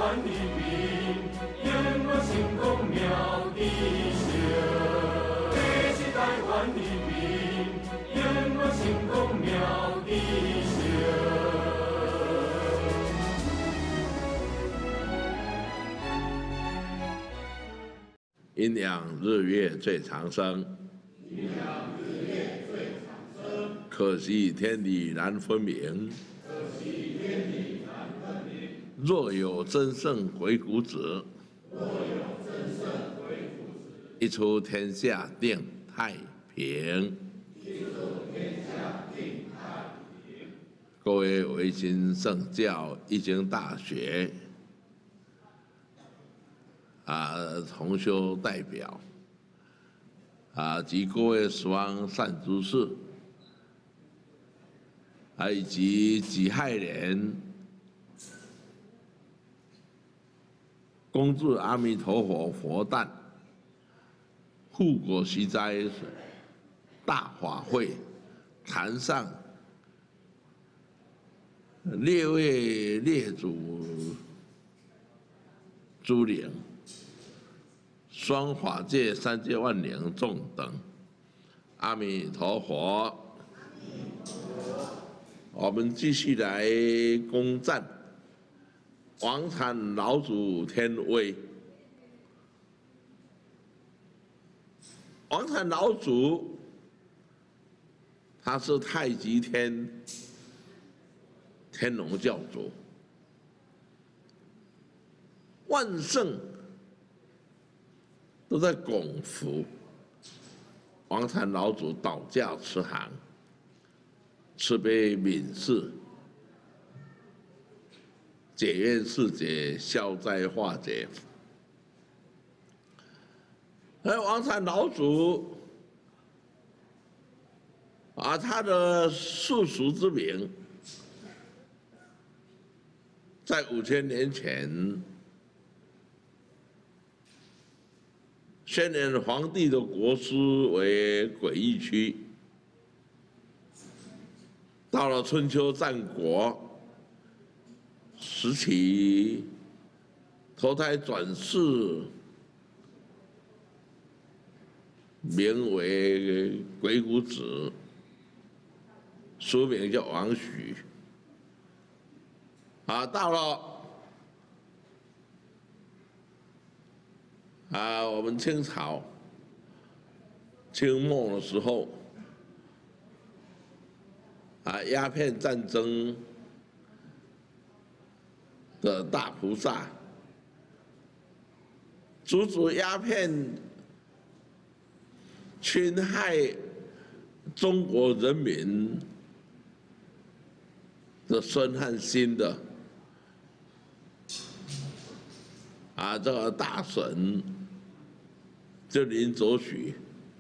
湾人民，永远成功妙地球。这是台湾人民，永远成功妙地球。 阴阳日月最长生， 阴阳日月最长生。 可惜天理难分明， 可惜天理难分明。 若有真圣鬼谷子， 若有真圣鬼谷子， 一出天下定太平。 一出天下定太平。 各位维新圣教易经大学。 同修代表及各位十方善知识，以及己亥年恭祝阿弥陀佛佛诞、护国息灾大法会坛上列位列祖诸灵。 双法界、三界万灵众等，阿弥陀佛。我们继续来恭赞王禅老祖天威。王禅老祖，他是太极天天龙教主，万圣。 都在拱福王禅老祖倒驾慈航，慈悲悯世，解冤释结，消灾化解。而王禅老祖他的世俗之名，在5000年前。 宣念皇帝的国师为诡异区，到了春秋战国时期，投胎转世，名为鬼谷子，俗名叫王许。到了。 我们清朝清末的时候，鸦片战争的大菩萨，阻止鸦片侵害中国人民的孙汉兴的这个大神。 就临走许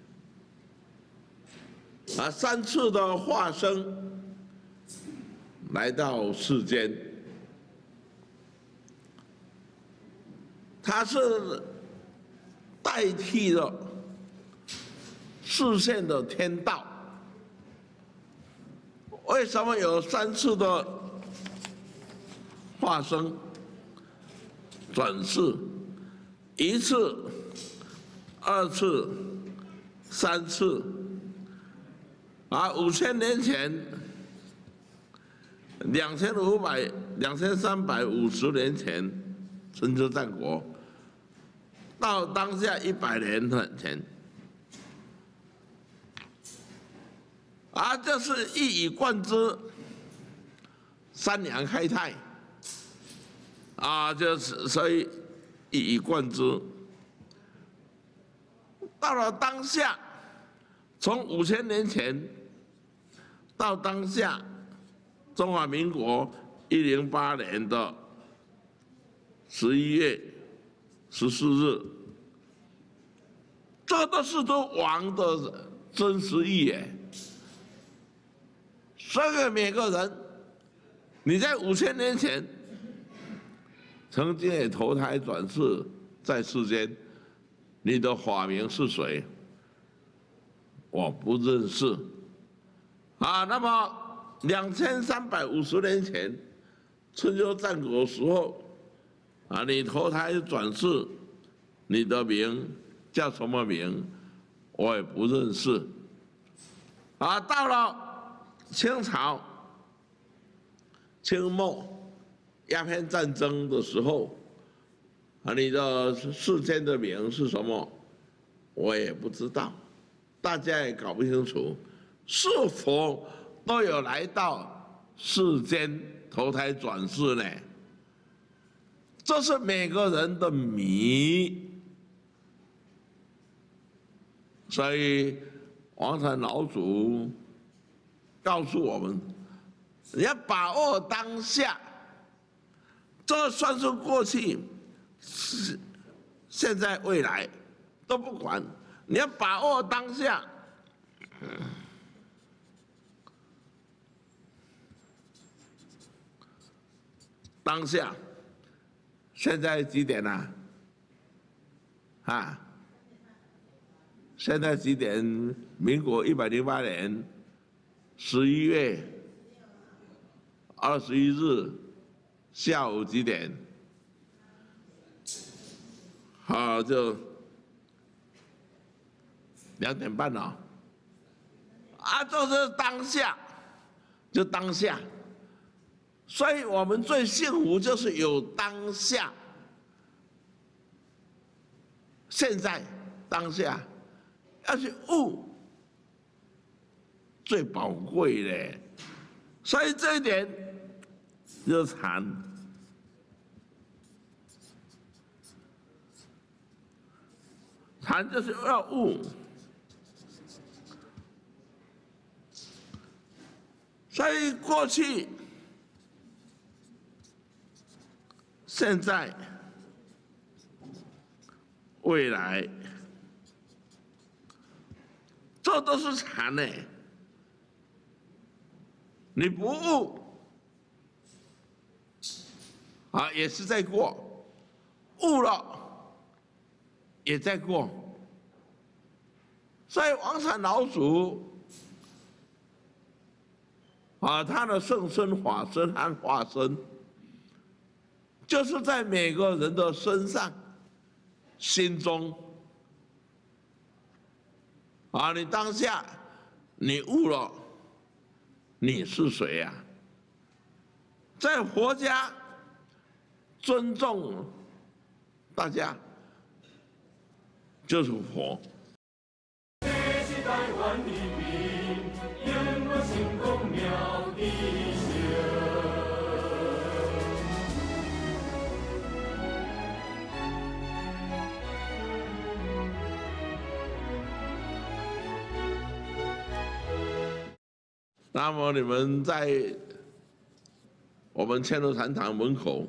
3次的化身来到世间，他是代替了视线的天道。为什么有3次的化身转世？1次。 2次、3次，5000年前2350年前，春秋战国，到当下100年前，这是一以贯之，三阳开泰，就是所以一以贯之。 到了当下，从5000年前到当下，中华民国108年的11月14日，这都是王的真实意耶。所以每个人，你在5000年前曾经也投胎转世在世间。 你的法名是谁？我不认识。那么2350年前，春秋战国的时候， 啊，你投胎转世，你的名叫什么名？我也不认识。啊，到了清朝清末鸦片战争的时候，啊，你的世间的名是什么？我也不知道，大家也搞不清楚，是否都有来到世间投胎转世呢？这是每个人的谜。所以王禅老祖告诉我们，你要把握当下，这算是过去、现在、未来都不管，你要把握当下。当下，现在几点了？啊？现在几点？民国108年11月21日下午几点？好，就2点半了。啊，就是当下，就当下。所以我们最幸福就是有当下，现在当下。要去悟，最宝贵的，所以这一点就是禅。禅就是要悟，所以过去、现在、未来。这都是禅呢，你不悟啊，也是在过；悟了，也在过。所以王禅老祖啊，他的圣身、法身和化身，就是在每个人的身上、心中。啊，你当下你悟了，你是谁呀？在佛家尊重大家，就是佛。 这是台湾人民永远成功妙智性。 那么你们在我们千罗禅堂门口，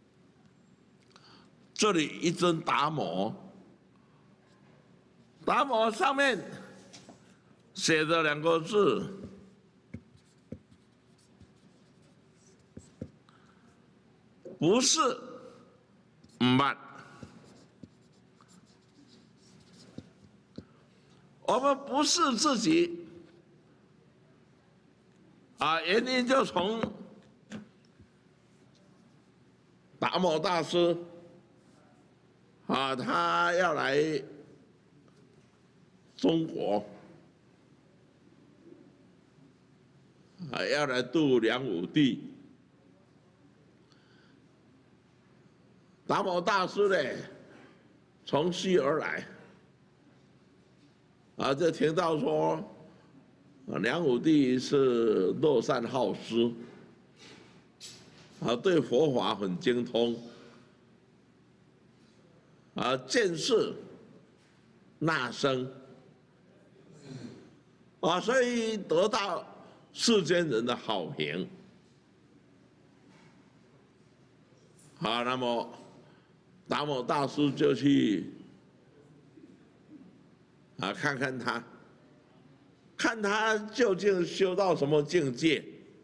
这里一尊达摩，达摩上面写着2个字，不是慢。我们不是自己。啊，原因就从达摩大师啊，他要来中国啊，要来度梁武帝。达摩大师呢，从西而来，啊，就听到说。梁武帝是乐善好施，啊，对佛法很精通，啊，见识纳生，啊，所以得到世间人的好评。好，那么达摩大师就去啊看看他。看他究竟修到什么境界？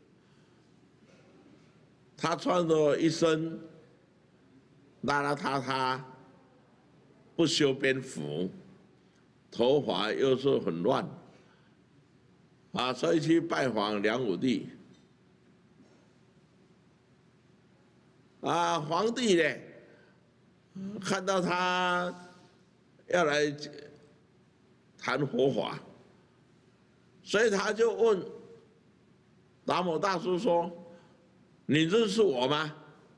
他穿着一身邋邋遢遢，不修边幅，头发又是很乱，啊，所以去拜访梁武帝。啊，皇帝呢， 看到他要来谈佛法，所以他就问达摩大师说：“你认识我吗？”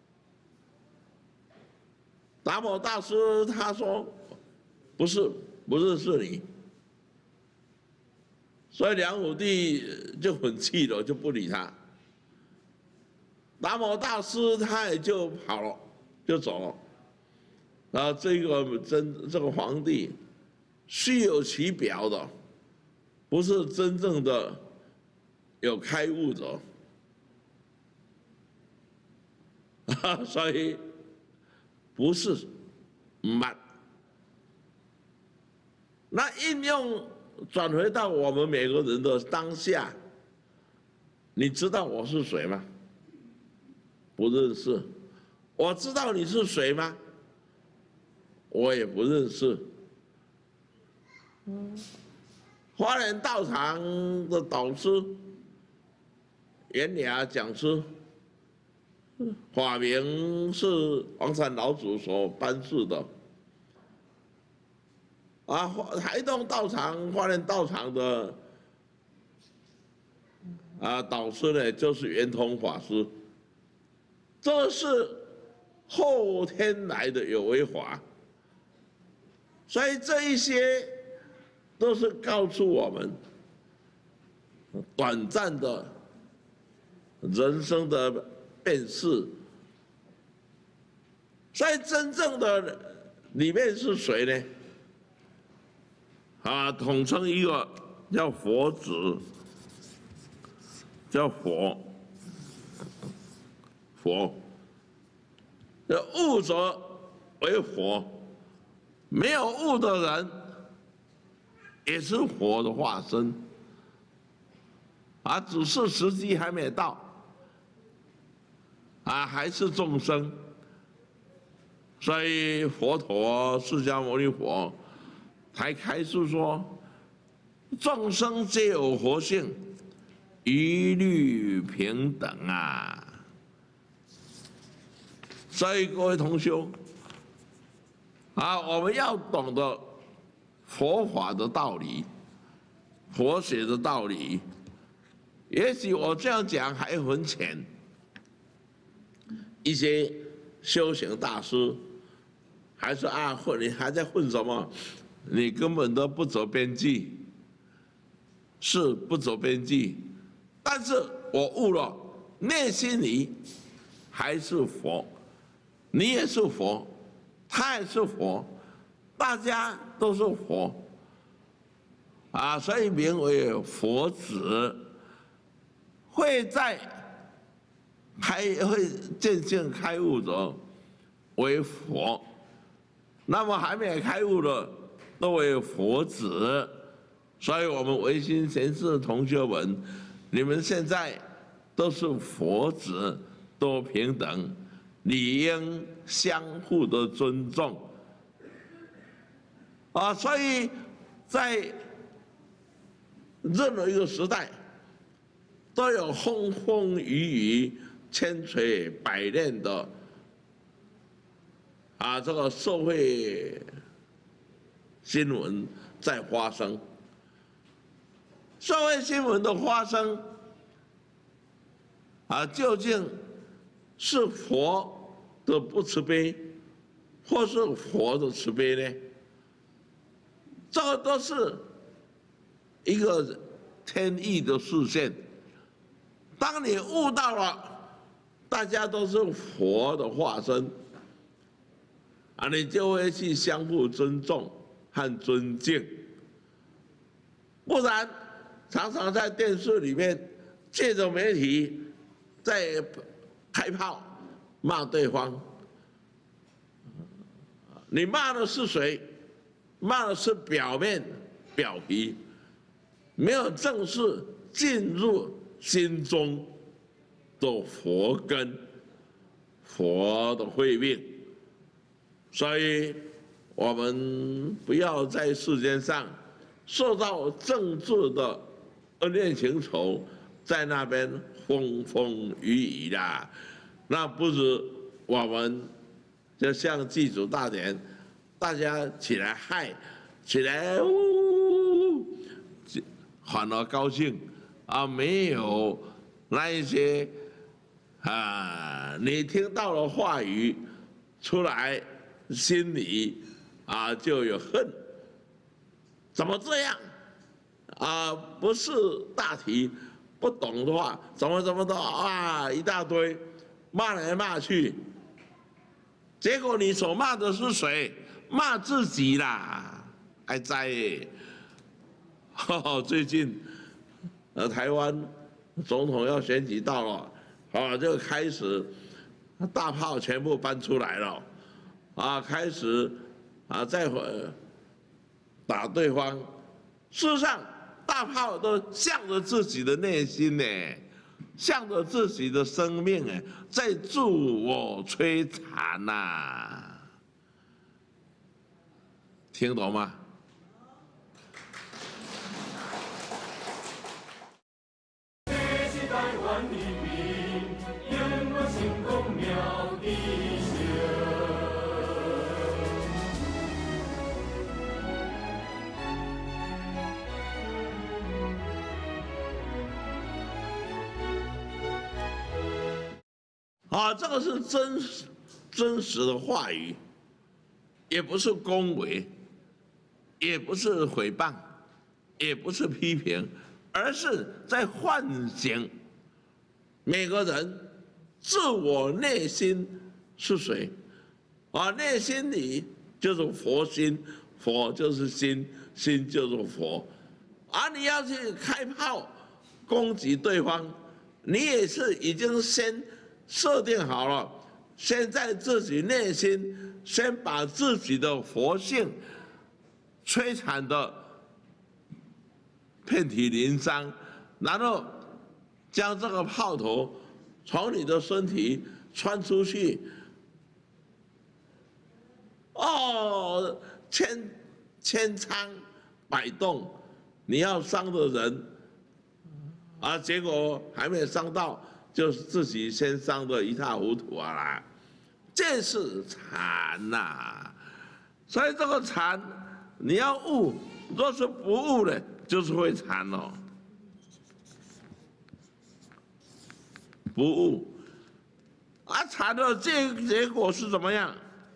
达摩大师他说：“不是，不认识你。”所以梁武帝就很气了，就不理他。达摩大师他也就跑了，就走了。然后这个皇帝虚有其表的，不是真正的有开悟者，所以不是慢。那应用转回到我们每个人的当下，你知道我是谁吗？不认识。我知道你是谁吗？我也不认识。花莲道场的导师袁雅讲师，法名是王禅老祖所颁赐的。台东道场、花莲道场的导师呢，就是圆通法师。这是后天来的有为法，所以这一些都是告诉我们，短暂的人生的变释。所以真正的里面是谁呢？统称一个叫佛子，叫佛。悟者为佛，没有悟的人也是佛的化身，只是时机还没到，还是众生。所以佛陀释迦牟尼佛才开示说，众生皆有佛性，一律平等啊。所以各位同修，我们要懂得佛法的道理，佛学的道理。也许我这样讲还很浅，一些修行大师还是你还在混什么？你根本都不走边际，是不走边际。但是我悟了，内心里还是佛。你也是佛，他也是佛，大家都是佛，所以名为佛子。会渐渐开悟者为佛，那么还没开悟的都为佛子。所以我们唯心贤士同学们，你们现在都是佛子，都平等。理应相互的尊重，所以在任何一个时代，都有风风雨雨、千锤百炼的这个社会新闻在发生。社会新闻的发生，究竟是佛的不慈悲，或是佛的慈悲呢？这个都是一个天意的视线。当你悟到了，大家都是佛的化身，你就会去相互尊重和尊敬。不然，常常在电视里面借着媒体在开炮骂对方，你骂的是谁？骂的是表面表皮，没有正式进入心中的佛根、佛的慧命。所以，我们不要在世间上受到政治的恩怨情仇，在那边风风雨雨啦。那不如我们就像祭祖大典，大家起来嗨，起来呜，反而高兴啊，没有那一些啊，你听到了话语出来，心里啊就有恨，怎么这样啊？不是大题，不懂的话，怎么的啊，一大堆，骂来骂去。结果你所骂的是谁？骂自己啦，还在耶。最近，台湾总统要选举到了，就开始大炮全部搬出来了，开始再打对方。事实上，大炮都向着自己的内心呢，向着自己的生命哎，在自我摧残呐，听懂吗？ 这是台湾人民永远成功妙的这个是真实的话语，也不是恭维，也不是诽谤，也不是批评，而是在唤醒每个人自我内心是谁。内心里就是佛心，佛就是心，心就是佛。你要去开炮攻击对方，你也是已经先设定好了，先在自己内心先把自己的佛性摧残的遍体鳞伤，然后将这个炮头从你的身体穿出去，千疮百洞，你要伤的人，结果还没有伤到，就是自己先伤得一塌糊涂啦，这是禅呐。所以这个禅你要悟，若是不悟呢，就是会禅哦。不悟，禅的结果是怎么样？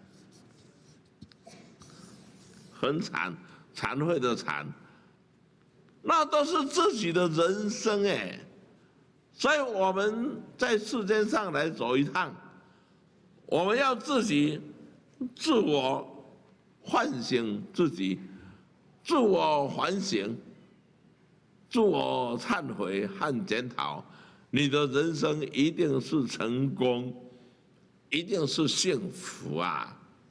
很惨，惭愧的惭，那都是自己的人生哎。所以我们在世间上来走一趟，我们要自己自我唤醒自己，自我反省，自我忏悔和检讨，你的人生一定是成功，一定是幸福啊！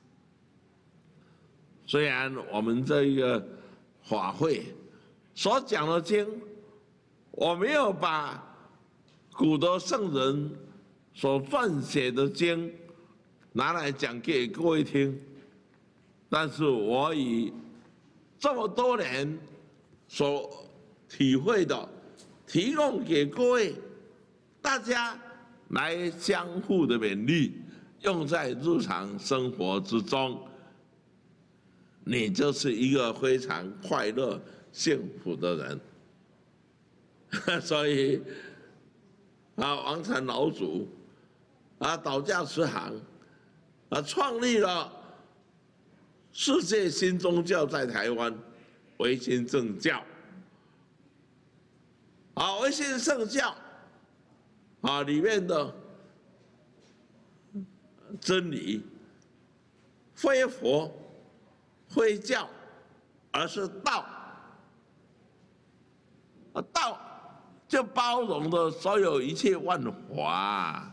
虽然我们这一个法会所讲的经，我没有把古德圣人所撰写的经拿来讲给各位听，但是我以这么多年所体会的，提供给各位大家来相互的勉励，用在日常生活之中，你就是一个非常快乐、幸福的人。所以王禅老祖倒驾慈航创立了世界新宗教，在台湾唯心正教。唯心圣教里面的真理，非佛非教，而是道。道就包容了所有一切万法。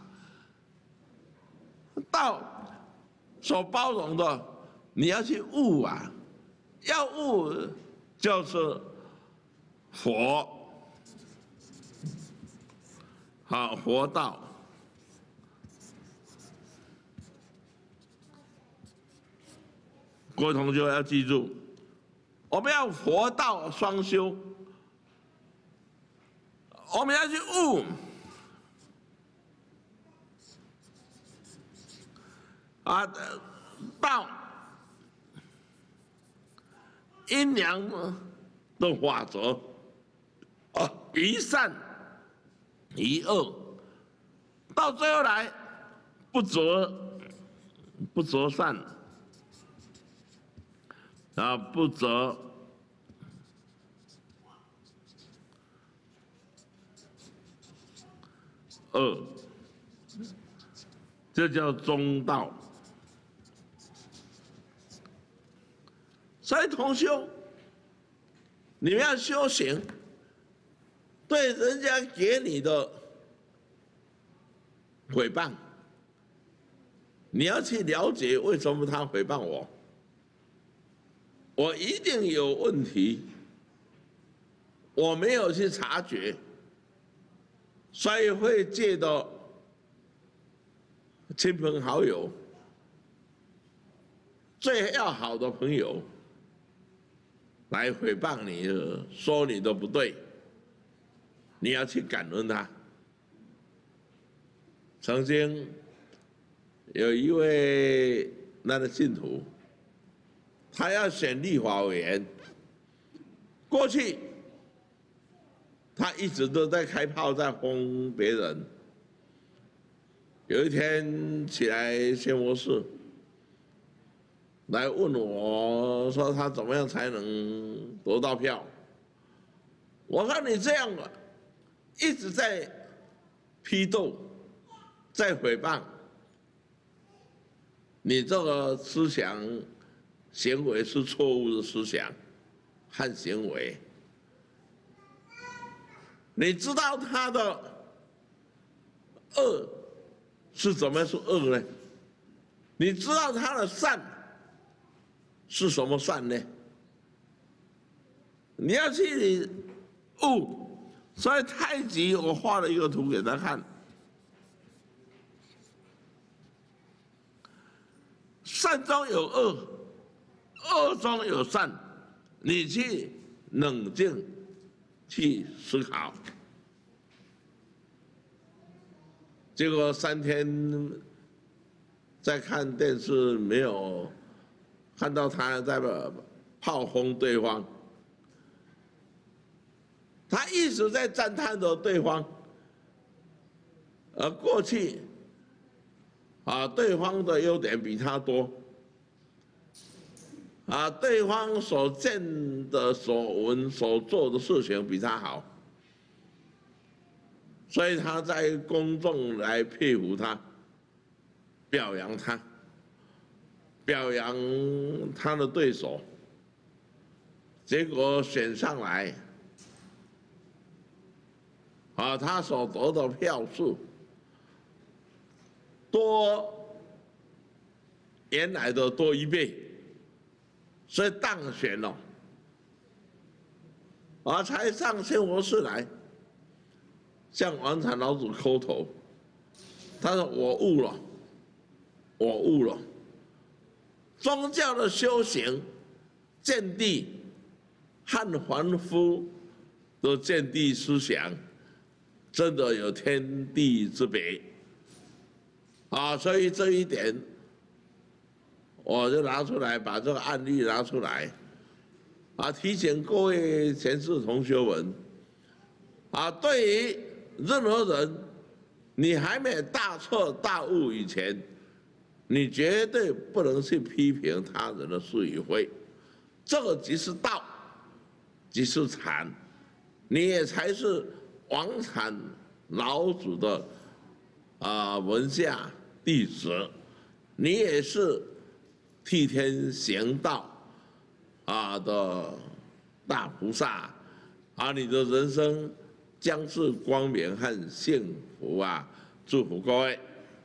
道所包容的，你要去悟啊！要悟就是佛，佛道。各位同学要记住，我们要佛道双修，我们要去悟。 到阴阳的法则，一善一恶，到最后来不择善，不择恶，这叫中道。所以同修，你们要修行，对人家给你的诽谤，你要去了解为什么他诽谤我，我一定有问题，我没有去察觉，所以会借到亲朋好友、最要好的朋友来诽谤你，说你的不对，你要去感恩他。曾经有一位那个信徒，他要选立法委员，过去他一直都在开炮，在轰别人。有一天起来宣佛寺，来问我说他怎么样才能得到票？我说你这样一直在批斗，在诽谤，你这个思想行为是错误的思想和行为。你知道他的恶是怎么是恶呢？你知道他的善是什么善呢？你要去悟。所以太极我画了一个图给他看，善中有恶，恶中有善，你去冷静去思考。结果3天在看电视，没有看到他在炮轰对方，他一直在赞叹着对方，而过去对方的优点比他多，对方所见的、所闻、所做的事情比他好，所以他在公众来佩服他、表扬他、表扬他的对手，结果选上来，他所得的票数多原来的多1倍，所以当选了，才上宣佛寺来，向王禅老祖叩头，他说我悟了，我悟了，宗教的修行见地和凡夫的见地思想真的有天地之别，所以这一点我就拿出来，把这个案例拿出来，提醒各位前世同学们，对于任何人，你还没大彻大悟以前，你绝对不能去批评他人的是与非，这个即是道，即是禅，你也才是王禅老祖的门下弟子，你也是替天行道的大菩萨，你的人生将是光明和幸福祝福各位。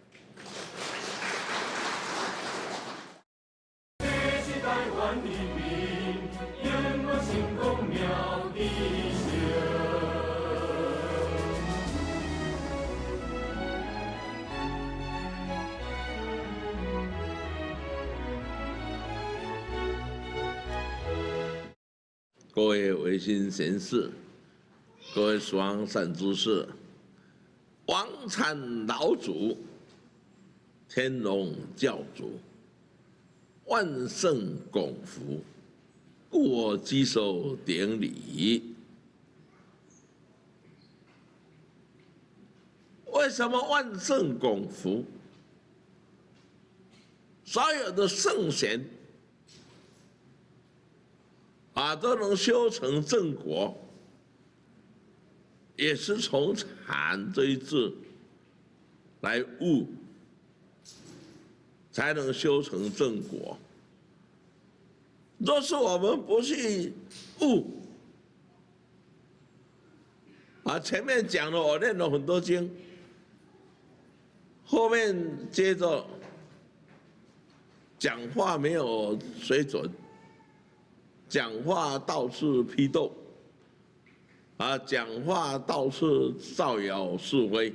这是台湾人民永远成功妙的各位维新贤士，各位双善知识，王禅老祖天龙教主，万圣拱福，故我稽首顶礼。为什么万圣拱福？所有的圣贤都能修成正果，也是从禅这一字来悟，才能修成正果。若是我们不去悟，前面讲了，我念了很多经，后面接着讲话没有水准，讲话到处批斗，讲话到处造谣示威，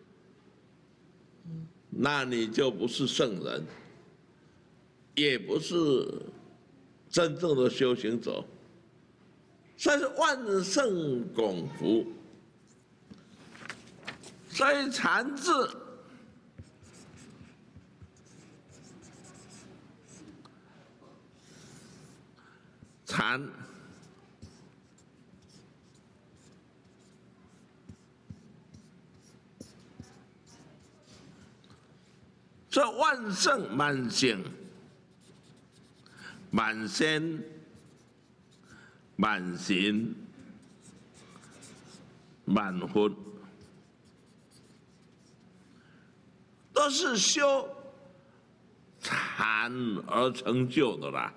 那你就不是圣人，也不是真正的修行者。所以是万圣拱福，所以禅字禅这万圣满性、满仙、满行、满魂，都是修禅而成就的啦，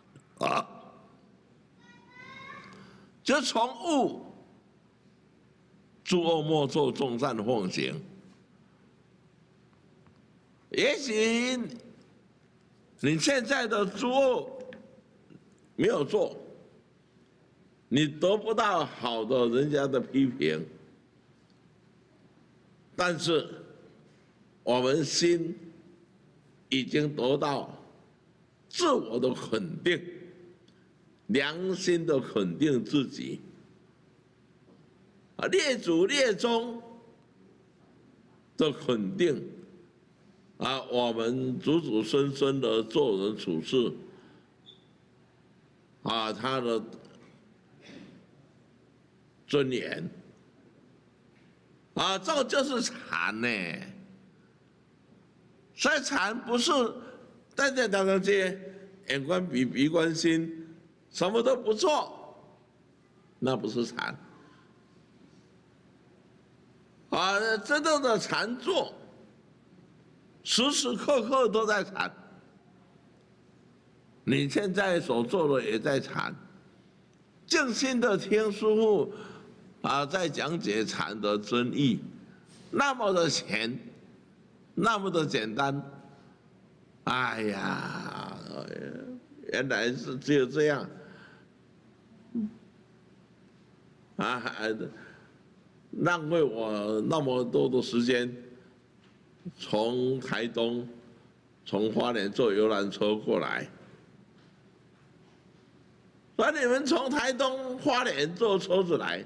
就从悟诸恶莫作，众善奉行。也许你现在的诸恶没有做，你得不到好的人家的批评，但是我们心已经得到自我的肯定，良心的肯定自己，列祖列宗的肯定，我们祖祖孙孙的做人处事，他的尊严，这就是禅呢。所以禅不是单单当街眼观鼻，鼻观心，什么都不做，那不是禅。真正的禅坐，时时刻刻都在禅。你现在所做的也在禅，静心的听师父在讲解禅的真义，那么的浅，那么的简单。哎呀，原来是只有这样浪费我那么多的时间，从台东、从花莲坐游览车过来。把你们从台东、花莲坐车子来，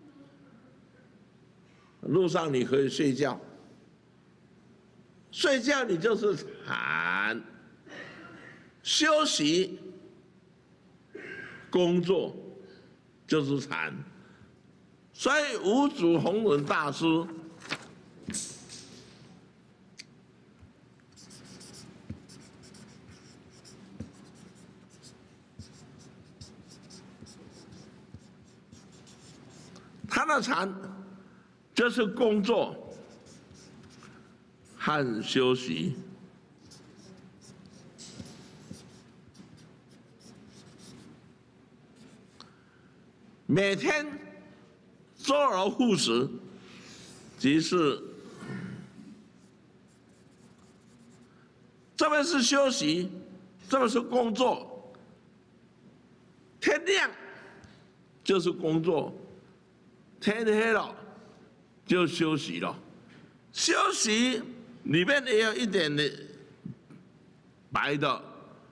路上你可以睡觉，睡觉你就是禅，休息、工作就是禅。所以五祖弘忍大师他的禅就是工作和休息。每天周而复始，即是这边是休息，这边是工作。天亮就是工作，天黑了就休息了。休息里面也有一点的白的，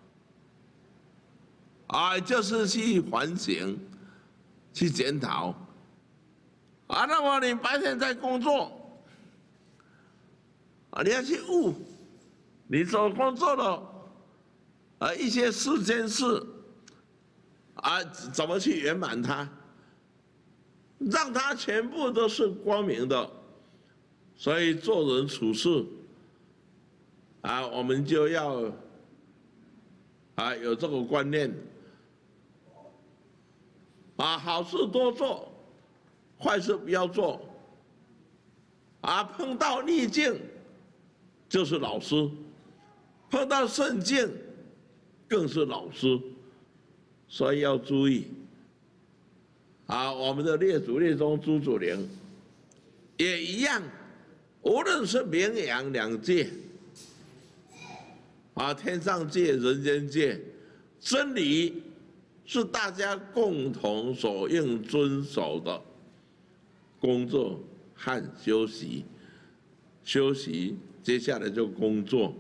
就是去反省、去检讨。那么你白天在工作，你要去悟， 你所工作的一些世间事怎么去圆满它，让它全部都是光明的。所以做人处事我们就要有这个观念好事多做，坏事不要做碰到逆境就是老师，碰到顺境更是老师，所以要注意我们的列祖列宗朱祖陵也一样，无论是名扬两界天上界、人间界，真理是大家共同所应遵守的。工作和休息，休息接下来就工作。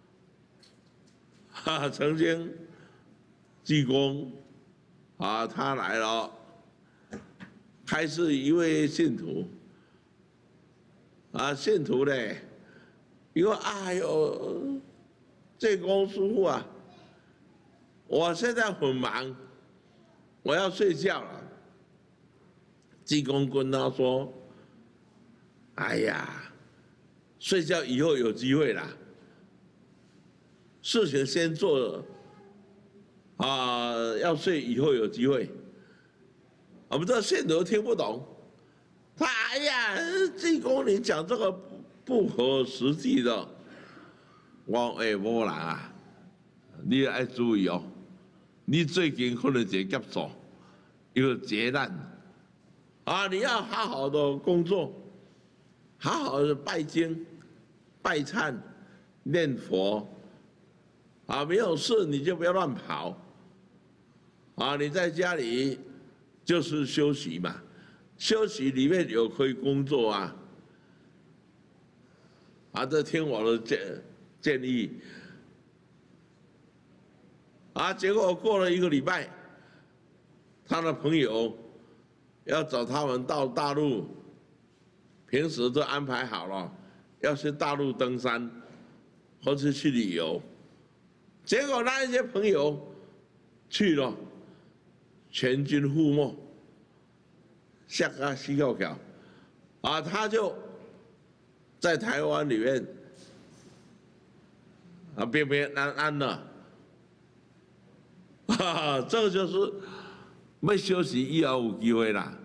曾经济公他来了，开示一位信徒信徒呢，因为哎呦，济公师傅我现在很忙，我要睡觉了。济公跟他说：“哎呀，睡觉以后有机会啦，事情先做要睡以后有机会。”我们这信徒听不懂，他哎呀，济公你讲这个不合实际的。我无人你要注意哦，你最近可能一个劫数，一个劫难你要好好的工作，好好的拜经、拜忏、念佛没有事你就不要乱跑你在家里就是休息嘛，休息里面有可以工作这听我的建议结果过了1个礼拜，他的朋友要找他们到大陆，平时都安排好了，要去大陆登山，或是去旅游。结果那一些朋友去了，全军覆没，吓个死翘翘他就在台湾里面平平安安的这个就是要休息以后有机会啦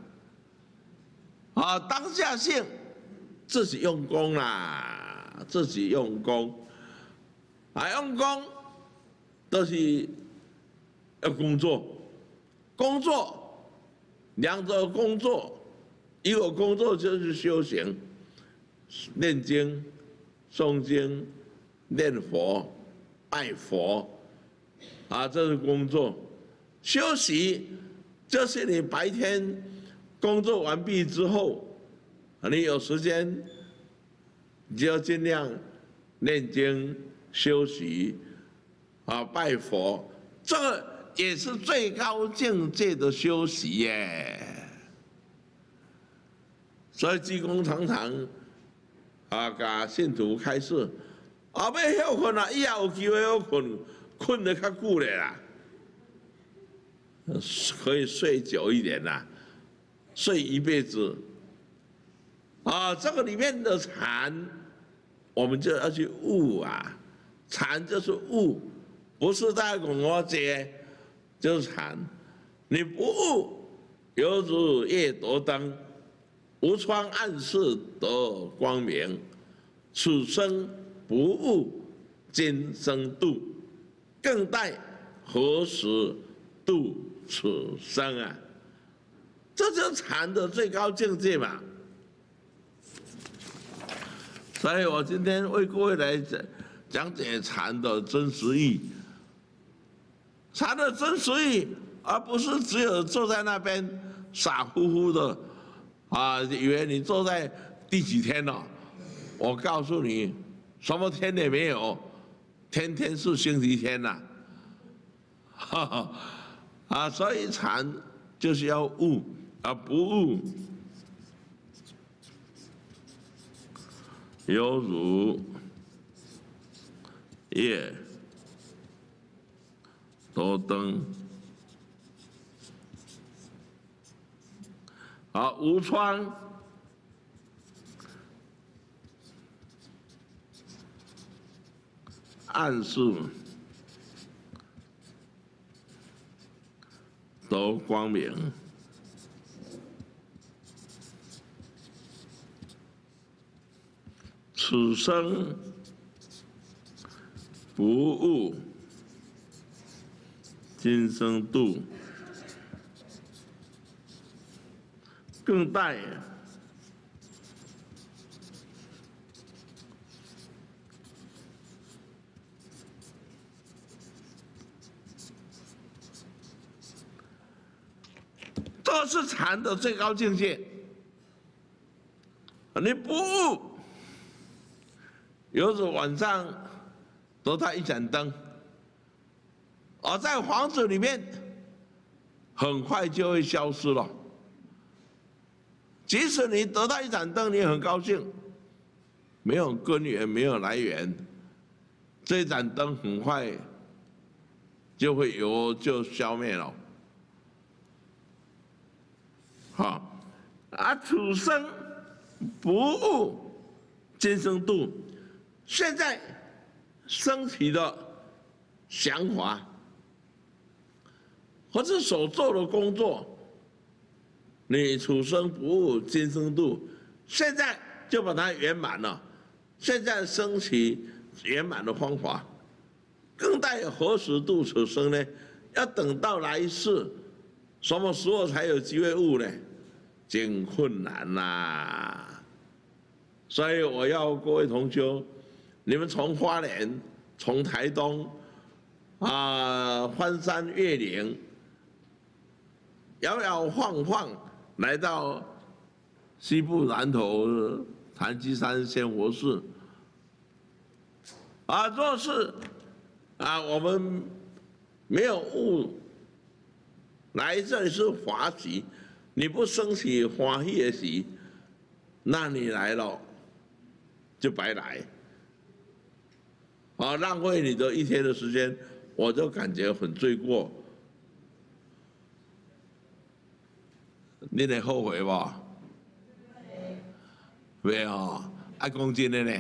当下性自己用功啦，自己用功用功都是要工作，工作两者工作，一个工作就是修行，念经、诵经、念佛、拜佛这是工作。休息就是你白天工作完毕之后，你有时间，你就要尽量念经、休息拜佛，这个也是最高境界的休息耶。所以济公常常给信徒开示要休困以后有机会休困，困得较久咧啦，可以睡久一点啦，睡一辈子这个里面的禅，我们就要去悟禅就是悟，不是在讲我这就是禅。你不悟，犹如夜夺灯，无窗暗室得光明。此生不悟，今生度，更待何时度此生这就是禅的最高境界嘛。所以我今天为各位来讲解禅的真实意，禅的真实意，而不是只有坐在那边傻乎乎的以为你坐在第几天了。我告诉你，什么天也没有，天天是星期天呐。所以禅就是要悟，不悟，犹如夜头灯。好，无窗。暗室都光明，此生不误，今生度，更待这是禅的最高境界。你不悟，有时晚上得到一盏灯，而在房子里面，很快就会消失了。即使你得到一盏灯，你也很高兴，没有根源，没有来源，这盏灯很快就会就消灭了。好，此生不悟，今生度。现在升起的想法，或者所做的工作，你此生不悟，今生度，现在就把它圆满了。现在升起圆满的方法，更待何时度此生呢？要等到来世。什么时候才有机会悟呢？真困难啦！所以我要各位同修，你们从花莲、从台东翻山越岭，摇摇晃晃来到西部南投潭基山仙佛寺。若是我们没有悟，来这里是法喜，你不升起欢喜的喜，那你来了就白来，浪费你的一天的时间，我就感觉很罪过。你会后悔吧？没有，爱讲真的呢。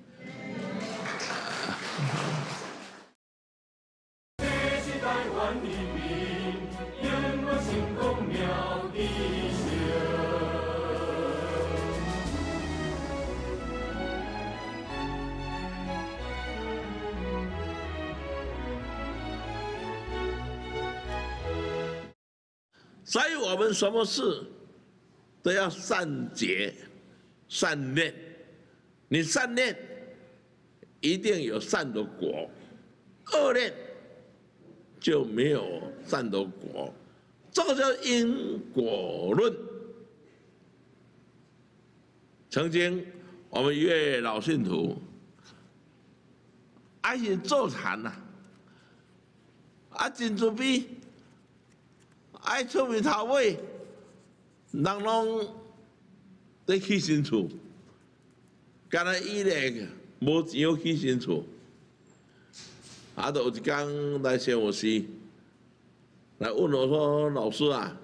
所以我们什么事都要善结、善念。你善念一定有善的果，恶念就没有善的果。这个叫因果论。曾经我们一位老信徒，爱是做禅呐，真自卑。爱出面头尾，人拢在起新厝，干那伊咧无钱要起新厝，就有一天来仙佛寺，来问我说：“老师啊，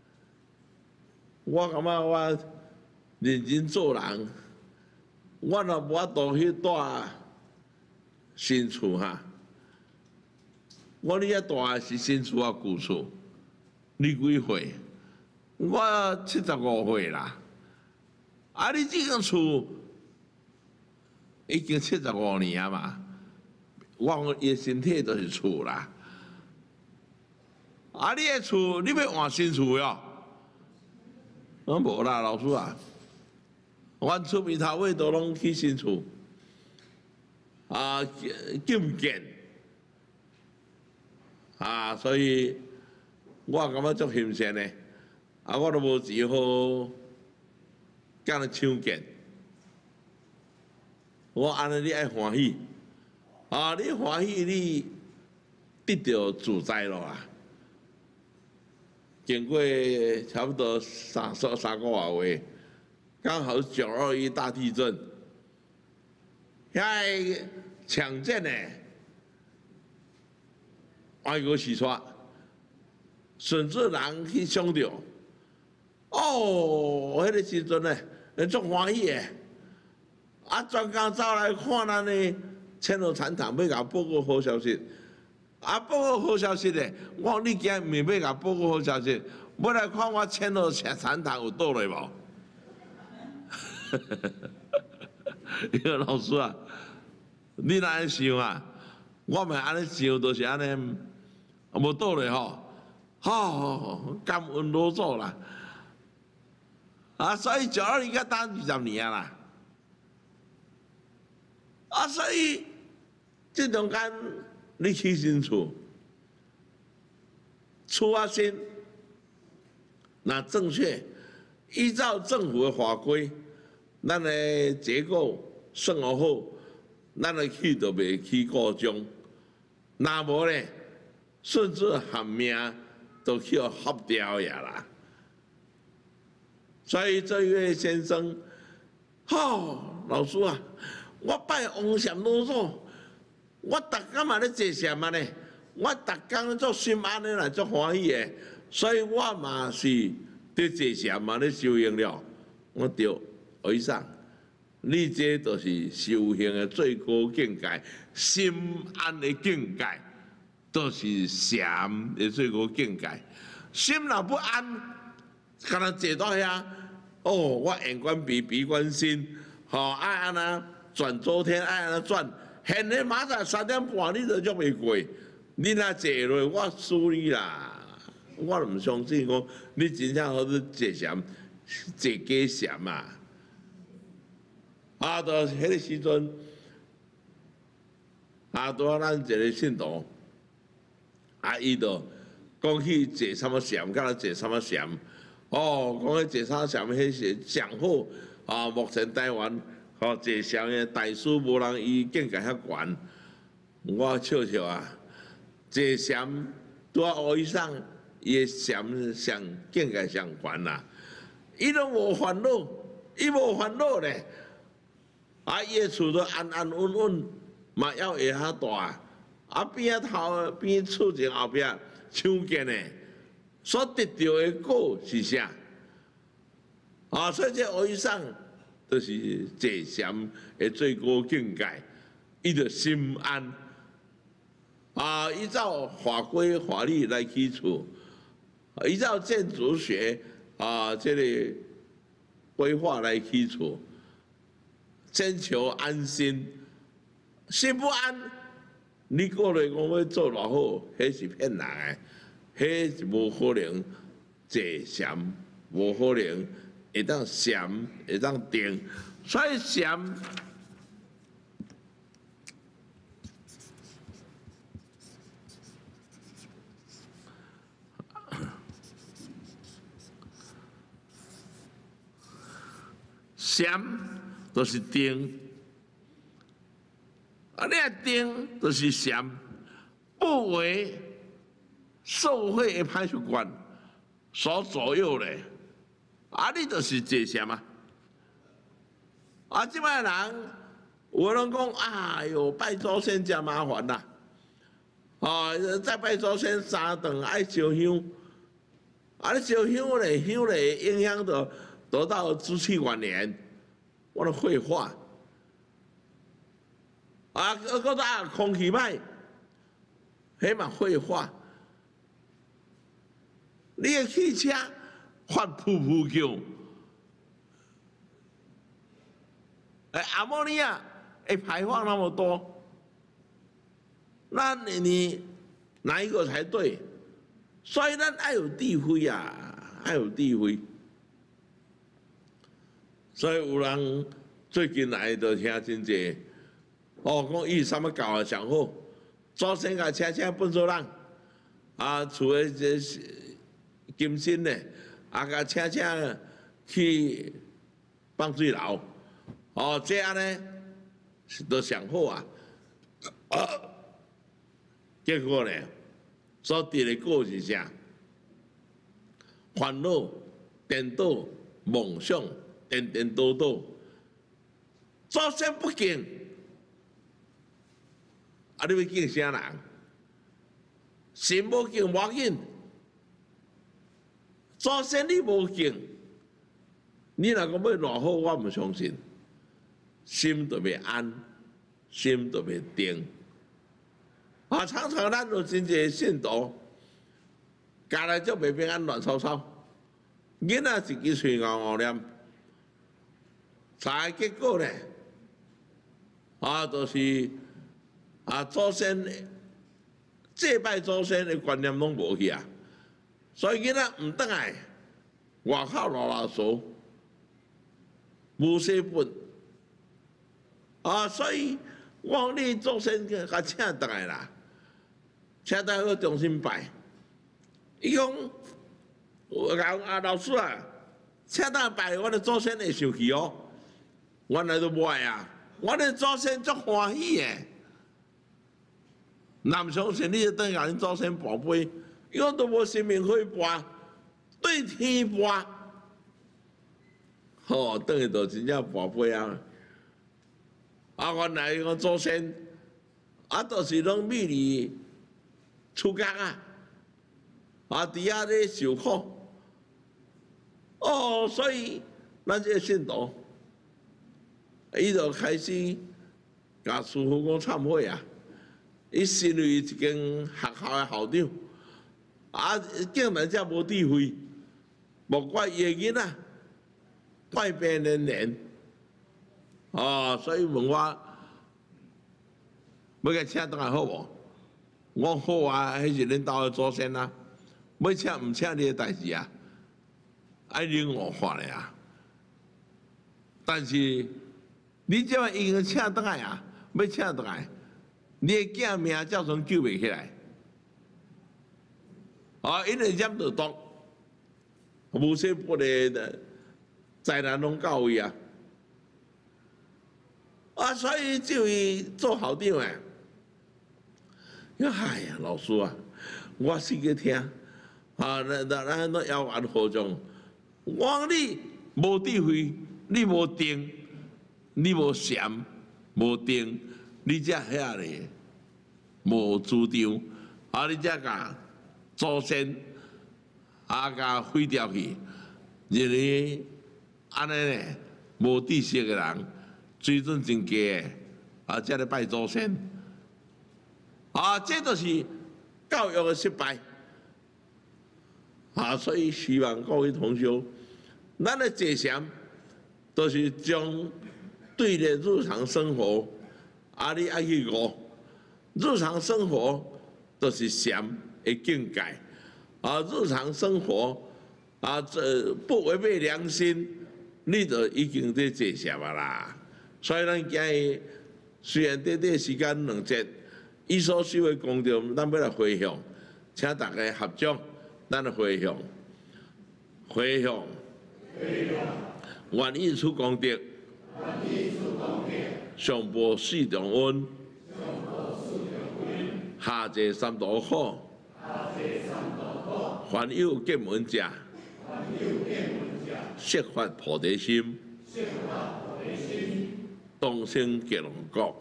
我感觉我认真做人，我若无法度去住新厝哈，我你遐住是新厝啊旧厝？”你几岁？我75岁啦。你这个厝已经75年啊嘛，我伊身体就是厝啦。你的厝你要换新厝哟？我无啦，老师啊，阮出面头尾都拢去新厝，建建所以。我感觉足欣赏的，我都无钱好，甲人抢建。我安尼你爱欢喜，你欢喜你得到自在了啦。经过差不多3个月，刚好921大地震，遐抢建的外国时说，顺治人去想着，哦，迄个时阵呢，足欢喜的，啊，专家走来看咱的堑壕禅堂，要甲报告好消息。啊，报告好消息咧！我讲你今日唔是要甲报告好消息，要来看我堑壕禅堂有倒来无？伊个老师啊，你若安想啊，我咪安尼想，都是安尼，无倒来吼，感恩老祖啦。啊，所以就二应该等20年啊啦。啊，所以这中间。你起新厝，厝啊新，那正确依照政府的法规，咱的结构算好，咱的气就袂起故障。若无咧，顺治含命都去合掉呀啦。所以这一位先生，老师啊，我拜王禅老祖。我逐工嘛咧坐禅啊咧，我逐工做心安尼来做欢喜的，所以我嘛是伫坐禅嘛咧修行了。我着和尚，你这就是修行的最高境界，心安的境界，都是禅的最高境界。心若不安，敢若坐到遐，我眼观鼻，鼻观心，爱安那转周天，爱安那转。现在马上3点半，你都做袂过，你若坐落，我输你啦！我唔相信讲你真正好是坐禅，坐假禅啊！到迄个时阵，拄咱一个信徒，伊就讲去坐什么禅，甲咱坐什么禅，讲去坐啥禅，迄是上好目前台湾。坐禅的大师无人伊境界遐悬，我笑笑啊！坐禅拄啊学医生，伊的禅上境界上悬啦。伊拢无烦恼，伊无烦恼咧。伊的厝都安安稳稳，嘛要会遐大。边头边厝前后壁抢建的，所得到的果是啥？所以这学医生。就是坐禅的最高境界，伊就心安。依照法规法律来起厝，依照建筑学这个规划来起厝，先求安心。心不安，你过来讲要做偌好，迄是骗人的，迄是无可能坐禅，无可能。会当禅，会当定，所以禅就是定，你若定就是禅，不为社会的歹习惯所左右咧。你就是坐禅啊！即摆人有人讲，哎哟，拜祖先真麻烦啦！再拜祖先3顿爱烧香，你烧香咧影响到得到支气管炎，我的废话。空气歹，迄嘛废话。你的汽车。发噗噗叫，阿莫尼亚会排放那么多，那你哪一个才对？所以咱爱有智慧啊，爱有智慧。所以有人最近来就听真济，讲伊什么教的上好，祖先甲车分做人，厝的这金身呢。甲请去放水楼，这样呢都上好啊。结果呢，所得的果是啥？烦恼、颠倒、梦想、颠颠倒倒，祖先不敬，你要敬啥人？ 神无敬无要紧，祖先你无敬，你若讲要偌好，我唔相信，心就袂安，心就袂定。啊，常常咱有真侪信徒，家内就袂平安，乱糟糟，囡仔一支喙咬咬念，查结果呢？就是祖先祭拜祖先的观念拢无去啊，所以囡仔唔倒来，外口啰啰嗦，无水分。所以我讲你祖先甲请倒来啦。请大家重新拜。伊讲，老师啊，请大家拜，我的祖先会生气哦。原来都无爱啊，我的祖先足欢喜的。南相信你等下恁祖先跋杯，伊讲都无生命可以跋，对天跋。等于就真正跋杯啊！原来伊讲祖先，都是拢美丽。出家伫遐咧受苦，所以咱这个信徒，伊就开始甲师父讲忏悔啊！伊身为一间学校的校长，竟然遮无智慧，莫怪伊的囡仔怪病连连，所以问我要甲请倒来好无？我好啊，迄是恁兜的祖先啊，要请唔请你的代志啊，爱领悟法的啊。但是你即摆已经请倒来啊，要请倒来，你的囝命照算救袂起来。因为染着毒，无说不的灾难拢到位啊。所以这位做校长诶。哎呀，老师啊，我是去听，咱都遥远何中？我讲你无智慧，你无定，你无禅，无定，你才遐咧无主张，你才甲祖先甲毁掉去，认为安尼咧无知识的人，水准真低的，才咧拜祖先。这就是教育的失败。所以希望各位同学，咱的坐禅，都是将对的日常生活，你爱去悟。日常生活都是禅的境界。日常生活这不违背良心，你就已经在坐禅啊啦。所以咱今日虽然短时间2节。伊所修的功德，咱要来回向，请大家合掌，咱来回向，愿意出功德，上报四重恩，下济三途苦，凡有见闻者，悉发菩提心，当生极乐国。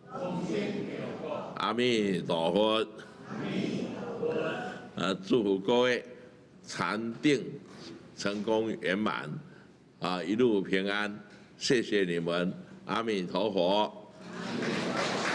阿弥陀佛，祝福各位禅定成功圆满，一路平安，谢谢你们，阿弥陀佛。